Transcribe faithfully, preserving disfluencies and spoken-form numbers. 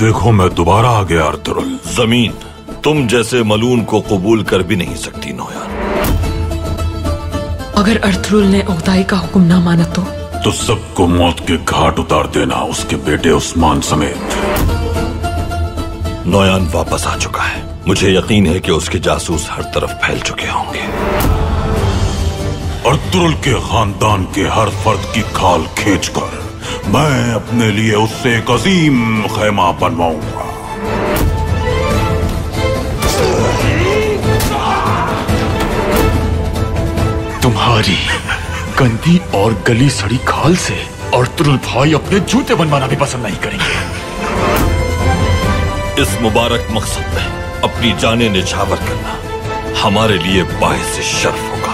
देखो मैं दोबारा आ गया अर्तुरुल। जमीन तुम जैसे मलून को कबूल कर भी नहीं सकती नोयान। अगर अर्तुरुल ने उगदाई का हुक्म ना माना तो तो सबको मौत के घाट उतार देना, उसके बेटे उस्मान समेत। नोयान वापस आ चुका है। मुझे यकीन है कि उसके जासूस हर तरफ फैल चुके होंगे। अर्तुरुल के खानदान के हर फर्द की खाल खींचकर मैं अपने लिए उससे एक अजीम खैमा बनवाऊंगा। तुम्हारी गंदी और गली सड़ी खाल से अर्तुरुल भाई अपने जूते बनवाना भी पसंद नहीं करेंगे। इस मुबारक मकसद में अपनी जानें निछावर करना हमारे लिए बाइस शर्फ होगा।